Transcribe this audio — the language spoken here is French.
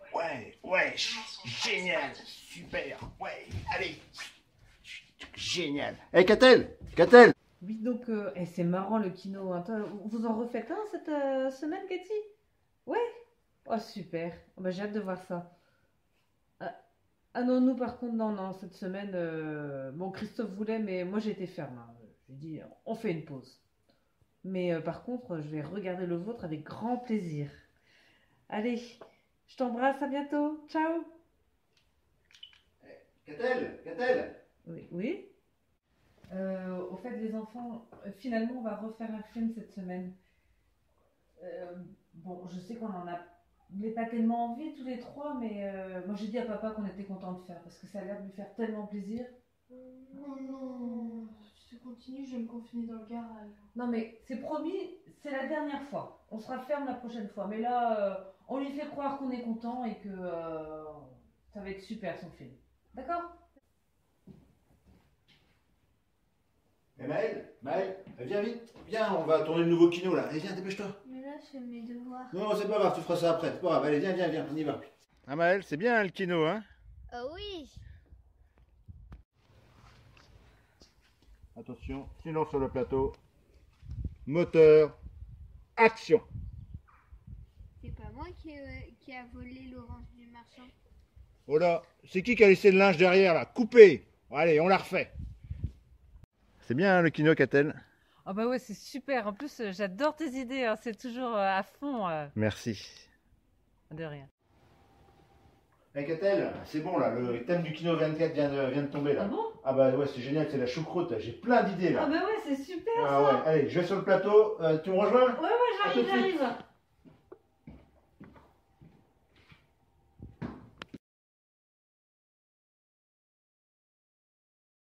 Ouais, génial, super, ouais, allez. Génial. Hé, Catel. Oui, donc, c'est marrant le kino, hein. Toi, vous en refaites un cette semaine, Cathy? Ouais? Oh, super. Oh, bah, j'ai hâte de voir ça. Ah, ah non, nous, par contre, non, non, cette semaine, bon, Christophe voulait, mais moi, j'ai été ferme, hein. J'ai dit, on fait une pause. Mais par contre, je vais regarder le vôtre avec grand plaisir. Allez, je t'embrasse, à bientôt. Ciao. Catel. Oui, oui. Au fait, les enfants, finalement, on va refaire un film cette semaine. Euh, bon, je sais qu'on en a n'est pas tellement envie tous les trois, mais moi j'ai dit à papa qu'on était content de faire parce que ça a l'air de lui faire tellement plaisir. Non, non, si tu continues, je vais me confiner dans le garage. Non, mais c'est promis, c'est la dernière fois. On sera ferme la prochaine fois. Mais là, on lui fait croire qu'on est content et que ça va être super son film. D'accord? Et Maël, viens vite. Viens, on va tourner le nouveau kino là. Allez, viens, dépêche-toi. Mais là, je fais mes devoirs. Non, c'est pas grave, tu feras ça après. C'est pas grave. Allez, viens, on y va. Ah Maël, c'est bien le kino, hein? Oui. Attention, silence sur le plateau. Moteur, action. C'est pas moi qui a volé l'orange du marchand. Oh là, c'est qui a laissé le linge derrière là? Coupé. Allez, on la refait. C'est bien hein, le kino, Catel. Ah bah ouais, c'est super. En plus, j'adore tes idées, hein. C'est toujours à fond. Merci. De rien. Hey Catel, c'est bon là, le thème du kino 24 vient de tomber là. Ah bon? Ah bah ouais, c'est génial, c'est la choucroute, j'ai plein d'idées là. Ah bah ouais, c'est super Ah ça. ouais, allez, je vais sur le plateau, tu me rejoins? Ouais, À tout de suite. j'arrive.